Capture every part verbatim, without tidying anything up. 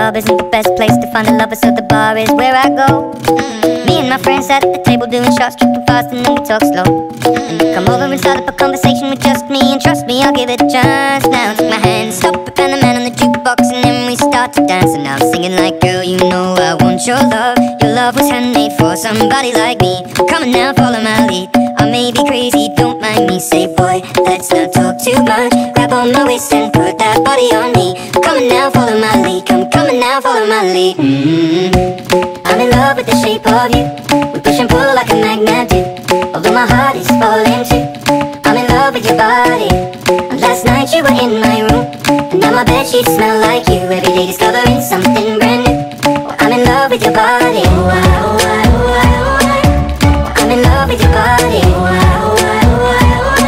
club isn't the best place to find a lover, so the bar is where I go. Me and my friends at the table doing shots, tripping fast, and then we talk slow. And you come over and start up a conversation with just me, and trust me, I'll give it a chance. Now take my hand, stop it, and the man on the jukebox, and then we start to dance. And now I'm singing like, girl, you know I want your love. Your love was handmade for somebody like me. Come on now, follow my lead. I may be crazy, don't mind me. Say, boy, let's not talk too much. Grab on my waist and put that body on me. Come on now, follow my lead. Come, come on now, follow my lead. Mm-hmm. I'm in love with the shape of you. We push and pull like a magnet do. Although my heart is falling too. I'm in love with your body. And last night you were in my room, and now my bedsheets smell like you. Every day discovering something brand new. Oh, I'm in love with your body. Oh, I, oh, I, oh, I, oh, I. I'm in love with your body. Oh, I, oh, I, oh, I, oh,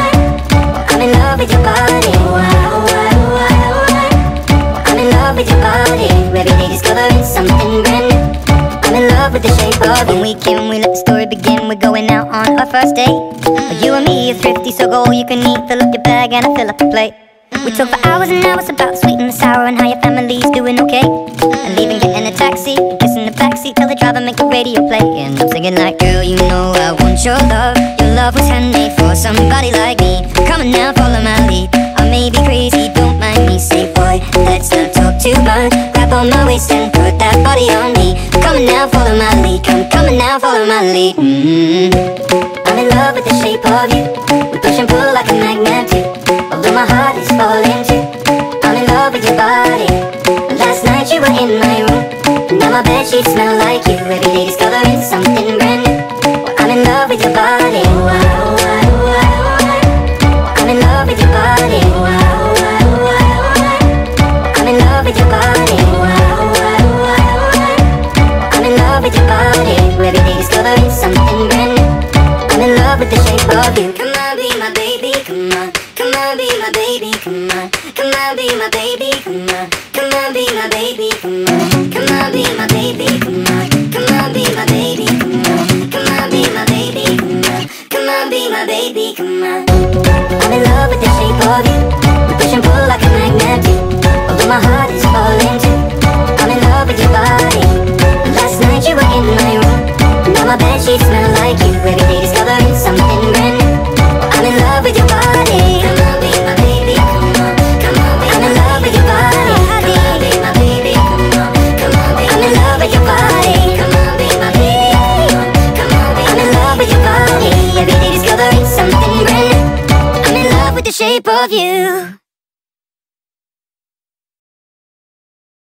I. I'm in love with your body. Oh, I, oh, I, oh, I, oh, I. I'm in love with your body. Every day discovering something brand new. I'm in love with the shape of you. When we came, we let the story begin. We're going out on our first date. You and me are thrifty, so go all you can eat. Fill up your bag and I fill up the plate. We talk for hours and hours about sweet and the sour and how your family's doing okay. And leaving, getting a taxi, and kissing the backseat, tell the driver make the radio play. And I'm singing like, girl, you know I want your love. Your love was handmade for somebody like me. Come on now, follow my lead. I may be crazy, don't mind me. Say, boy, let's not talk too much. Grab on my waist and put that body on me. Come on now, follow my lead. Come, come on now, follow my lead. Mm-hmm. I'm in love with the shape of you. We push and pull like a magnet do. Although my heart is falling too. I'm in love with your body. And last night you were in my room, and now my bedsheets smell like you. Every day discovering something brand new. Well, I'm in love with your body. Oh, I, oh, I, oh, I, oh, I. I'm in love with your body. Oh, I, oh, I, oh, I, oh, I. I'm in love with your body. Oh, I, oh, I, oh, I, oh, I. I'm in love with your body. Every day discovering something brand new. I'm in love with the shape of you. Come on, be my baby, come on. Come on, be my baby, come on. Come on, be my baby, come on. Come on, be my baby, come on. Come on, be my baby, come on. Come on, be my baby, come on. Come on, be my baby, come on. Come on, be my baby, come on. I'm in love with the shape of you. We push and pull like a magnet do. Although my heart is falling too. I'm in love with your body. Last night you were in my room, and now my bedsheets smell like you. Every day discovering something brand new. I'm in love with your body. Come on, be my baby, come on. Come on, be I'm in love with your body. Come on, be my baby, come on. Come on, be I'm in love with your body. Come on, be my baby, come on. Come on, be I'm in love with your body. Every day discovering something brand new. I'm in love with the shape of you.